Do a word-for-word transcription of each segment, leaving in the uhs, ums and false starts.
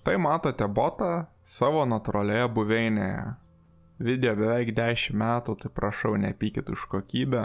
Štai matote botą savo natūralioje buveinėje. Video beveik dešimt metų, tai prašau nepykit už kokybę.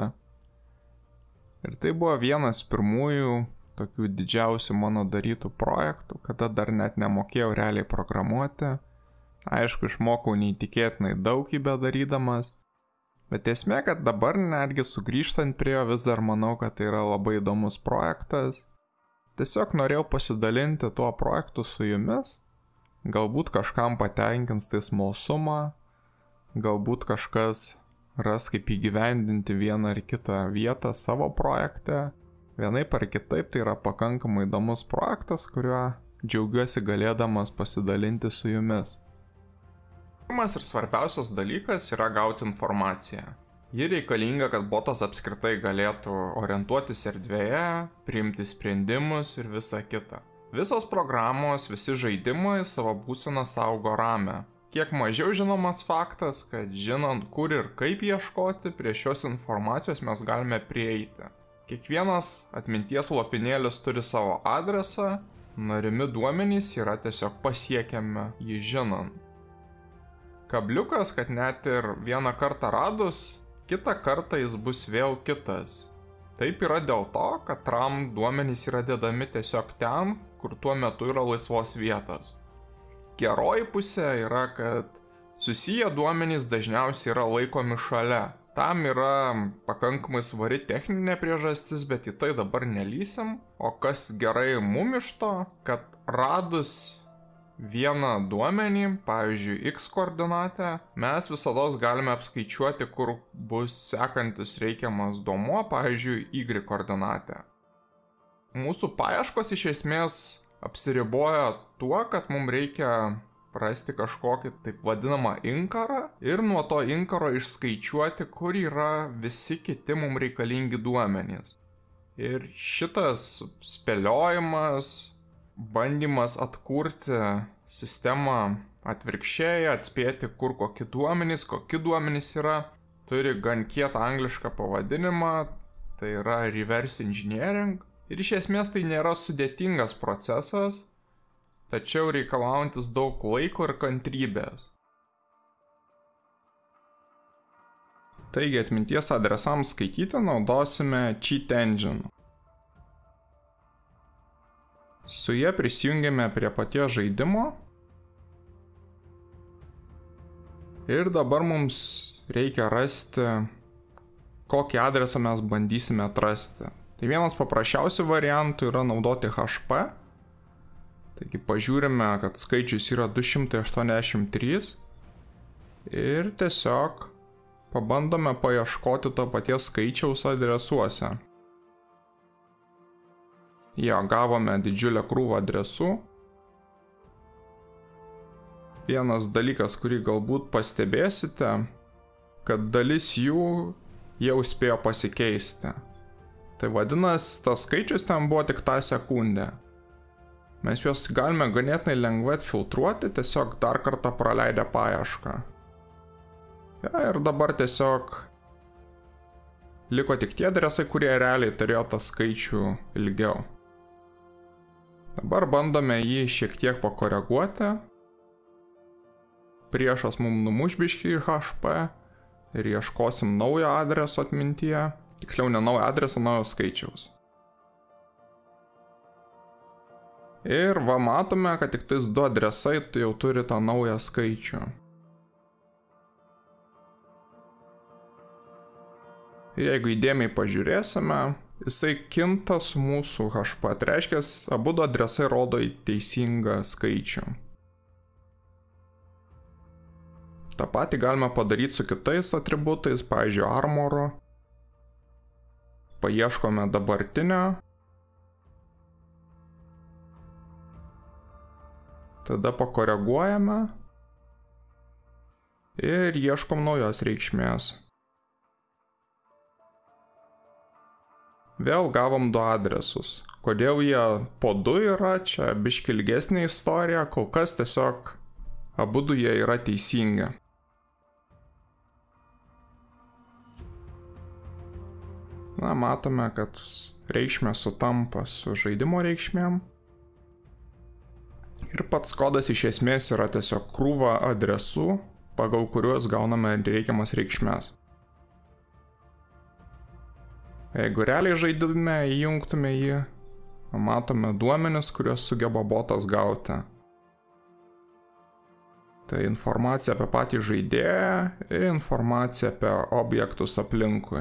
Ir tai buvo vienas pirmųjų tokių didžiausių mano darytų projektų, kada dar net nemokėjau realiai programuoti. Aišku, išmokau neįtikėtinai daug jį bedarydamas. Bet esmė, kad dabar netgi sugrįžtant prie jo vis dar manau, kad tai yra labai įdomus projektas. Tiesiog norėjau pasidalinti tuo projektu su jumis. Galbūt kažkam patenkins tai smalsumą. Galbūt kažkas ras kaip įgyvendinti vieną ar kitą vietą savo projekte. Vienaip ar kitaip tai yra pakankamai įdomus projektas, kuriuo džiaugiuosi galėdamas pasidalinti su jumis. Pirmas ir svarbiausias dalykas yra gauti informaciją. Ji reikalinga, kad botas apskritai galėtų orientuotis erdvėje, priimti sprendimus ir visa kita. Visos programos, visi žaidimai savo būseną saugo ramę. Kiek mažiau žinomas faktas, kad žinant kur ir kaip ieškoti, prie šios informacijos mes galime prieiti. Kiekvienas atminties lopinėlis turi savo adresą, norimi duomenys yra tiesiog pasiekiami jį žinant. Kabliukas, kad net ir vieną kartą radus, kitą kartą jis bus vėl kitas. Taip yra dėl to, kad RAM duomenys yra dedami tiesiog ten, kur tuo metu yra laisvos vietos. Geroji pusė yra, kad susiję duomenys dažniausiai yra laikomi šalia. Tam yra pakankamai svari techninė priežastis, bet į tai dabar nelysim. O kas gerai mum iš to, kad radus vieną duomenį, pavyzdžiui, X koordinatę, mes visados galime apskaičiuoti, kur bus sekantis reikiamas duomuo, pavyzdžiui, Y koordinatę. Mūsų paieškos iš esmės apsiriboja tuo, kad mums reikia rasti kažkokį taip vadinamą inkarą ir nuo to inkaro išskaičiuoti, kur yra visi kiti mums reikalingi duomenys. Ir šitas spėliojimas, bandymas atkurti sistemą atvirkščiai, atspėti, kur kokie duomenys, kokie duomenys yra, turi gan kietą anglišką pavadinimą, tai yra reverse engineering. Ir iš esmės tai nėra sudėtingas procesas, tačiau reikalaujantis daug laiko ir kantrybės. Taigi atminties adresams skaityti naudosime Cheat Engine. Su jie prisijungiame prie paties žaidimo. Ir dabar mums reikia rasti, kokį adresą mes bandysime atrasti. Tai vienas paprasčiausių variantų yra naudoti H P. Taigi pažiūrime, kad skaičius yra du šimtai aštuoniasdešimt trys. Ir tiesiog pabandome paieškoti to paties skaičiaus adresuose. Jo, gavome didžiulę krūvą adresų. Vienas dalykas, kurį galbūt pastebėsite, kad dalis jų jau spėjo pasikeisti. Tai vadinasi, tas skaičius ten buvo tik tą sekundę. Mes juos galime ganėtinai lengvai filtruoti, tiesiog dar kartą praleidę paiešką. Ja, ir dabar tiesiog liko tik tie adresai, kurie realiai turėjo tą skaičių ilgiau. Dabar bandome jį šiek tiek pakoreguoti. Priešas mums numuš biškį į H P ir ieškosim naujo adreso atmintyje. Tiksliau, ne naujo adreso, naujo skaičiaus. Ir va matome, kad tik tais du adresai tai jau turi tą naują skaičių. Ir jeigu įdėmiai pažiūrėsime, jisai kinta su mūsų H P. Tai reiškia, abu adresai rodo į teisingą skaičių. Ta patį galime padaryti su kitais atributais, pavyzdžiui, armoro. Paieškome dabartinio. Tada pakoreguojame. Ir ieškom naujos reikšmės. Vėl gavom du adresus. Kodėl jie po du yra, čia biški ilgesnė istorija, kol kas tiesiog abudu jie yra teisingi. Na, matome, kad reikšmė sutampa su žaidimo reikšmėm. Ir pats kodas iš esmės yra tiesiog krūva adresų, pagal kuriuos gauname reikiamas reikšmes. Jeigu realiai žaidime įjungtume jį, matome duomenis, kuriuos sugeba botas gauti. Tai informacija apie patį žaidėją ir informacija apie objektus aplinkui.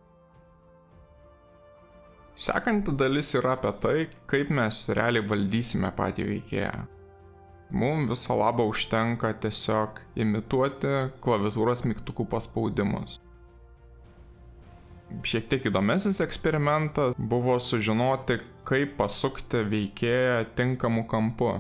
Sekanti dalis yra apie tai, kaip mes realiai valdysime patį veikėją. Mums viso labo užtenka tiesiog imituoti klaviatūros mygtukų paspaudimus. Šiek tiek įdomesnis eksperimentas buvo sužinoti, kaip pasukti veikėją tinkamu kampu.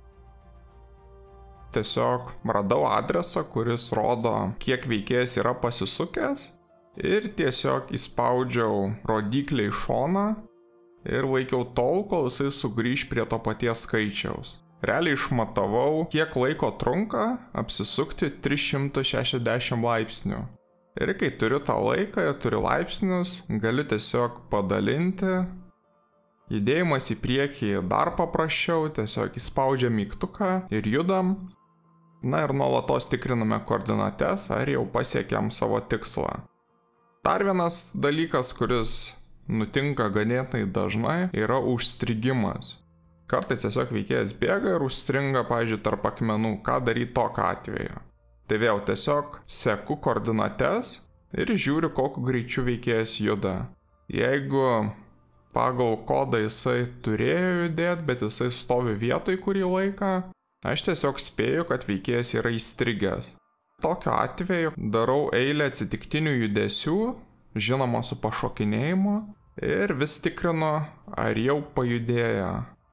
Tiesiog radau adresą, kuris rodo, kiek veikėjas yra pasisukęs, ir tiesiog įspaudžiau rodiklį į šoną ir laikiau tol, kol jisai sugrįž prie to paties skaičiaus. Realiai išmatavau, kiek laiko trunka apsisukti tris šimtus šešiasdešimt laipsnių. Ir kai turiu tą laiką ir turiu laipsnius, galiu tiesiog padalinti. Judėjimas į priekį dar paprasčiau, tiesiog įspaudžiam mygtuką ir judam. Na ir nuolatos tikriname koordinates, ar jau pasiekėm savo tikslą. Dar vienas dalykas, kuris nutinka ganėtinai dažnai, yra užstrigimas. Kartais tiesiog veikėjas bėga ir užstringa, pavyzdžiui, tarp akmenų, ką daryti tokiu atveju. Tai vėl tiesiog seku koordinates ir žiūriu, kokiu greičiu veikėjas juda. Jeigu pagal kodą jisai turėjo judėti, bet jisai stovi vietoj kurį laiką, aš tiesiog spėju, kad veikėjas yra įstrigęs. Tokiu atveju darau eilę atsitiktinių judesių, žinoma su pašokinėjimu, ir vis tikrinu, ar jau pajudėjo.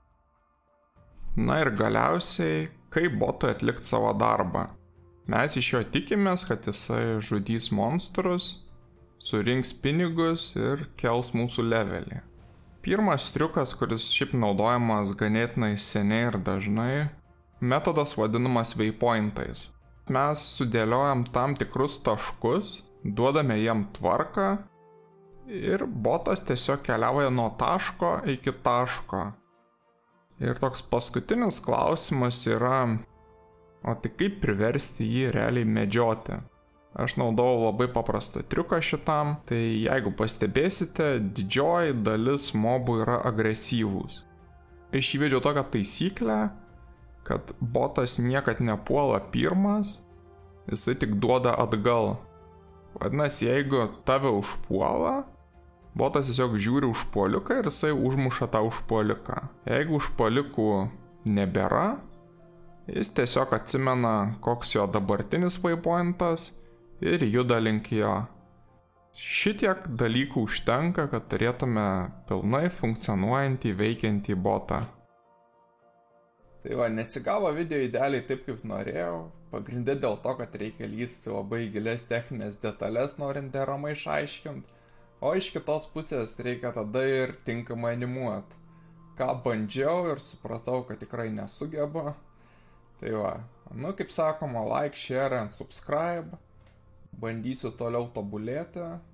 Na ir galiausiai, kaip botui atlikti savo darbą. Mes iš jo tikimės, kad jisai žudys monstrus, surinks pinigus ir kels mūsų levelį. Pirmas triukas, kuris šiaip naudojamas ganėtinai seniai ir dažnai, metodas vadinamas waypointais. Mes sudėliojam tam tikrus taškus, duodame jiem tvarką ir botas tiesiog keliauja nuo taško iki taško. Ir toks paskutinis klausimas yra, o tai kaip priversti jį realiai medžioti? Aš naudojau labai paprastą triuką šitam, tai jeigu pastebėsite, didžioji dalis mobų yra agresyvūs. Aš įvedžiau tokią taisyklę, kad botas niekad nepuola pirmas, jisai tik duoda atgal. Vadinasi, jeigu tave užpuola, botas tiesiog žiūri užpuoliką ir jisai užmuša tą užpuoliką. Jeigu užpuolikų nebėra, jis tiesiog atsimena, koks jo dabartinis waypointas ir juda link jo. Šitiek dalykų užtenka, kad turėtume pilnai funkcionuojantį, veikiantį botą. Tai va, nesigavo video idealiai taip, kaip norėjau. Pagrindė dėl to, kad reikia lysti labai gilias techninės detalės, norint deramai išaiškinti. O iš kitos pusės reikia tada ir tinkamai animuoti. Ką bandžiau ir supratau, kad tikrai nesugebu. Tai va, nu kaip sakoma, like, share and subscribe. Bandysiu toliau tobulėti.